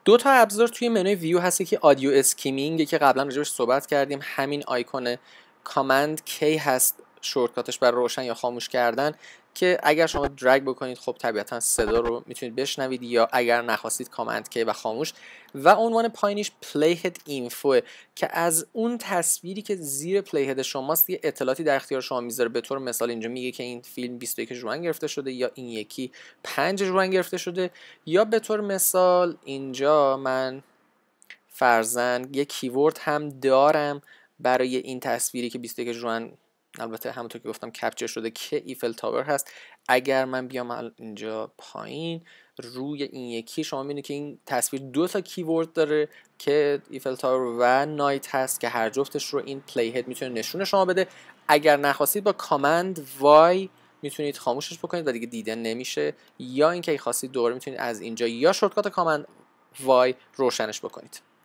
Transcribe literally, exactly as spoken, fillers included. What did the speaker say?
دو تا ابزار توی منوی ویو هست که آدیو اسکیمینگ که قبلا راجعش صحبت کردیم، همین آیکون کامند کی هست شورتکاتش برای روشن یا خاموش کردن که اگر شما درگ بکنید خب طبیعتا صدا رو میتونید بشنوید، یا اگر نخواستید کامند کی و خاموش. و عنوان پایینش پلی هد اینفو که از اون تصویری که زیر پلی هد شماست یه اطلاعاتی در اختیار شما میذاره. به طور مثال اینجا میگه که این فیلم بیست و یک ژوئن گرفته شده، یا این یکی پنج ژوئن گرفته شده، یا به طور مثال اینجا من فرضاً یه کیورد هم دارم برای این تصویری که بیست و یک ژوئن، البته همونطور که گفتم کپچر شده، که ایفل تاور هست. اگر من بیام اینجا پایین روی این یکی، شما میبینید که این تصویر دو تا کیورد داره که ایفل تاور و نایت هست که هر جفتش رو این پلی هد میتونه نشون شما بده. اگر نخواستید با کامند وای میتونید خاموشش بکنید و دیگه دیده نمیشه، یا اینکه خواستید دوباره میتونید از اینجا یا شورتکات کامند وای روشنش بکنید.